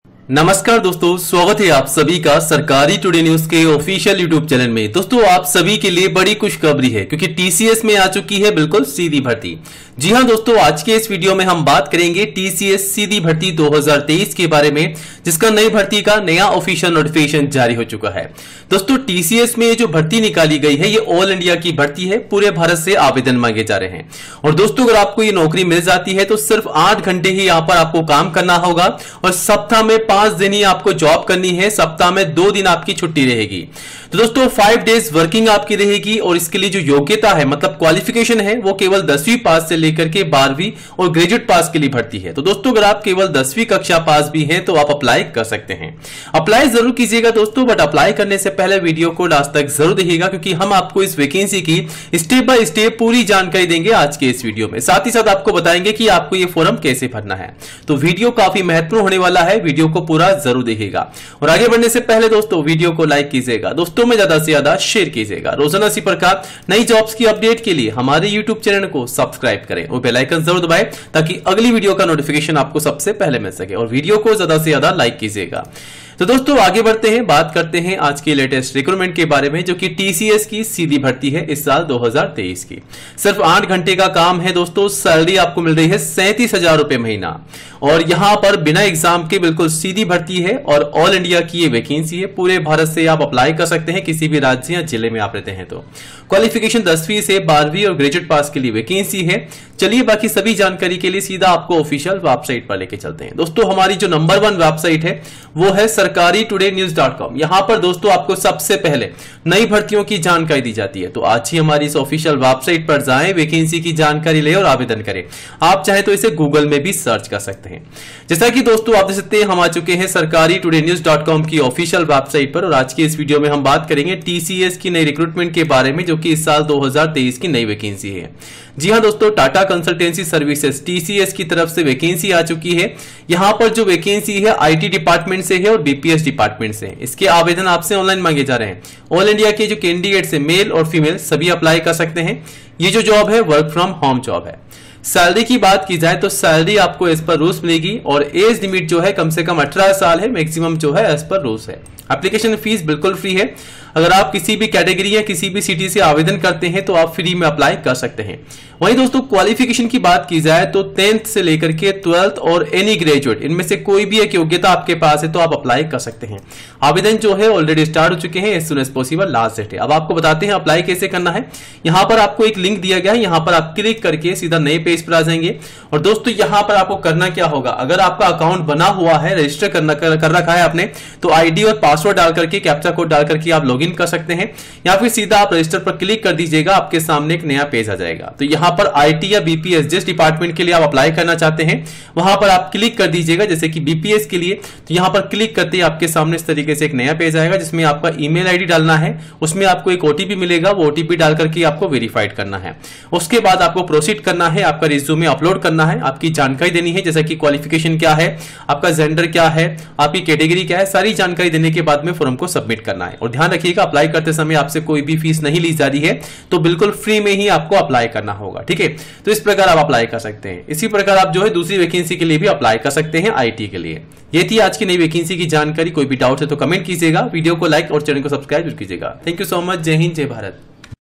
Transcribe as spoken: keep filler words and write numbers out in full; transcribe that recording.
नमस्कार दोस्तों, स्वागत है आप सभी का सरकारी टुडे न्यूज के ऑफिशियल यूट्यूब चैनल में। दोस्तों आप सभी के लिए बड़ी खुशखबरी है क्योंकि टीसीएस में आ चुकी है बिल्कुल सीधी भर्ती। जी हां दोस्तों, आज के इस वीडियो में हम बात करेंगे टीसीएस सीधी भर्ती दो हज़ार तेईस के बारे में, जिसका नई भर्ती का नया ऑफिशियल नोटिफिकेशन जारी हो चुका है। दोस्तों टीसीएस में जो भर्ती निकाली गई है ये ऑल इंडिया की भर्ती है, पूरे भारत से आवेदन मांगे जा रहे हैं। और दोस्तों अगर आपको ये नौकरी मिल जाती है तो सिर्फ आठ घंटे ही यहाँ पर आपको काम करना होगा और सप्ताह में पांच दिन ही आपको जॉब करनी है, सप्ताह में दो दिन आपकी छुट्टी रहेगी। तो दोस्तों फाइव डेज वर्किंग आपकी रहेगी और इसके लिए जो योग्यता है मतलब क्वालिफिकेशन है वो केवल दसवीं पास से लेकर के बारहवीं और ग्रेजुएट पास के लिए भर्ती है। तो दोस्तों अगर आप केवल दसवीं कक्षा पास भी हैं तो आप अप्लाई कर सकते हैं। अप्लाई जरूर कीजिएगा दोस्तों, बट अप्लाई करने से पहले वीडियो को लास्ट तक जरूर देखिएगा क्योंकि हम आपको इस वैकेंसी की स्टेप बाय स्टेप पूरी जानकारी देंगे आज के इस वीडियो में। साथ ही साथ आपको बताएंगे कि आपको ये फॉर्म कैसे भरना है। तो वीडियो काफी महत्वपूर्ण होने वाला है, वीडियो को पूरा जरूर देखिएगा। और आगे बढ़ने से पहले दोस्तों वीडियो को लाइक कीजिएगा, दोस्तों में ज्यादा से ज्यादा शेयर कीजिएगा। रोजाना इसी प्रकार नई जॉब्स की अपडेट के लिए हमारे यूट्यूब चैनल को सब्सक्राइब करें और बेल आइकन जरूर दबाएं ताकि अगली वीडियो का नोटिफिकेशन आपको सबसे पहले मिल सके। और वीडियो को ज्यादा से ज्यादा लाइक कीजिएगा। तो दोस्तों आगे बढ़ते हैं, बात करते हैं आज के लेटेस्ट रिक्रूटमेंट के बारे में जो कि टीसीएस की सीधी भर्ती है इस साल दो हज़ार तेईस की। सिर्फ आठ घंटे का काम है दोस्तों, सैलरी आपको मिल रही है सैंतीस हजार रुपए महीना और यहां पर बिना एग्जाम के बिल्कुल सीधी भर्ती है और ऑल इंडिया की ये वैकेंसी है। पूरे भारत से आप अप्लाई कर सकते हैं, किसी भी राज्य या जिले में आप रहते हैं तो। क्वालिफिकेशन दसवीं से बारहवीं और ग्रेजुएट पास के लिए वैकेंसी है। चलिए बाकी सभी जानकारी के लिए सीधा आपको ऑफिशियल वेबसाइट पर लेके चलते हैं। दोस्तों हमारी जो नंबर वन वेबसाइट है वो है सरकारी टुडे न्यूज डॉट कॉम। यहां पर दोस्तों आपको सबसे पहले नई भर्तियों की जानकारी दी जाती है। तो आज ही हमारी इस ऑफिशियल वेबसाइट पर जाएं, वैकेंसी की जानकारी ले और आवेदन करें। आप चाहे तो इसे गूगल में भी सर्च कर सकते हैं। जैसा कि दोस्तों आप देख सकते हैं हम आ चुके हैं Sarkari today news dot com की ऑफिशियल वेबसाइट पर और आज की इस वीडियो में हम बात करेंगे टीसीएस की नई रिक्रूटमेंट के बारे में जो कि इस साल दो हज़ार तेईस की नई वैकेंसी है। जी हां दोस्तों, टाटा कंसल्टेंसी सर्विसेज टीसीएस की तरफ से वैकेंसी आ चुकी है। यहां पर जो वैकेंसी है आईटी डिपार्टमेंट से है और बीपीएस डिपार्टमेंट से। इसके आवेदन आपसे ऑनलाइन मांगे जा रहे हैं। ऑल इंडिया के जो कैंडिडेट्स है मेल और फीमेल सभी अप्लाई कर सकते हैं। ये जो जॉब है वर्क फ्रॉम होम जॉब है। सैलरी की बात की जाए तो सैलरी आपको एज पर रूल्स मिलेगी और एज लिमिट जो है कम से कम अठारह साल है, मैक्सिमम जो है एज पर रूल्स है। एप्लीकेशन फीस बिल्कुल फ्री है। अगर आप किसी भी कैटेगरी या किसी भी सिटी से आवेदन करते हैं तो आप फ्री में अप्लाई कर सकते हैं। वहीं दोस्तों क्वालिफिकेशन की बात की जाए तो टेंथ से लेकर के ट्वेल्थ और एनी ग्रेजुएट इनमें से कोई भी एक योग्यता आपके पास है तो आप अप्लाई कर सकते हैं। आवेदन जो है ऑलरेडी स्टार्ट हो चुके हैं, as soon as possible last date है। अब आपको बताते हैं अप्लाई कैसे करना है। यहाँ पर आपको एक लिंक दिया गया है, यहाँ पर आप क्लिक करके सीधा नए पेज पर आ जाएंगे। और दोस्तों यहाँ पर आपको करना क्या होगा, अगर आपका अकाउंट बना हुआ है, रजिस्टर करना कर, कर रखा है आपने, तो आईडी और पासवर्ड डाल करके कैप्चा कोड डाल करके आप लॉगिन कर सकते हैं या फिर सीधा आप रजिस्टर पर क्लिक कर दीजिएगा, आपके सामने एक नया पेज आ जाएगा। तो यहाँ पर आईटी या बीपीएस जिस डिपार्टमेंट के लिए आप अप्लाई करना चाहते हैं वहां पर आप क्लिक कर दीजिएगा। जैसे कि बीपीएस के लिए तो यहाँ पर क्लिक करते ही आपके सामने इस तरीके से एक नया पेज आएगा जिसमें आपका ईमेल आईडी डालना है, उसमें आपको एक ओटीपी मिलेगा, वो ओटीपी डाल करके आपको वेरीफाइड करना है। उसके बाद आपको प्रोसीड करना है, आपका रिज्यूमे अपलोड करना है, आपकी जानकारी देनी है जैसे कि क्वालिफिकेशन क्या है, आपका जेंडर क्या है, आपकी कैटेगरी क्या है, सारी जानकारी देने के बाद में फॉर्म को सबमिट करना है। और ध्यान रखिएगा अप्लाई करते समय आपसे कोई भी फीस नहीं ली जा रही है, तो बिल्कुल फ्री में ही आपको अप्लाई करना होगा। ठीक है, तो इस प्रकार आप अप्लाई कर सकते हैं। इसी प्रकार आप जो है दूसरी वैकेंसी के लिए भी अप्लाई कर सकते हैं आईटी के लिए। ये थी आज की नई वैकेंसी की जानकारी। कोई भी डाउट है तो कमेंट कीजिएगा, वीडियो को लाइक और चैनल को सब्सक्राइब कीजिएगा। Thank you so much. जय हिंद, जय भारत।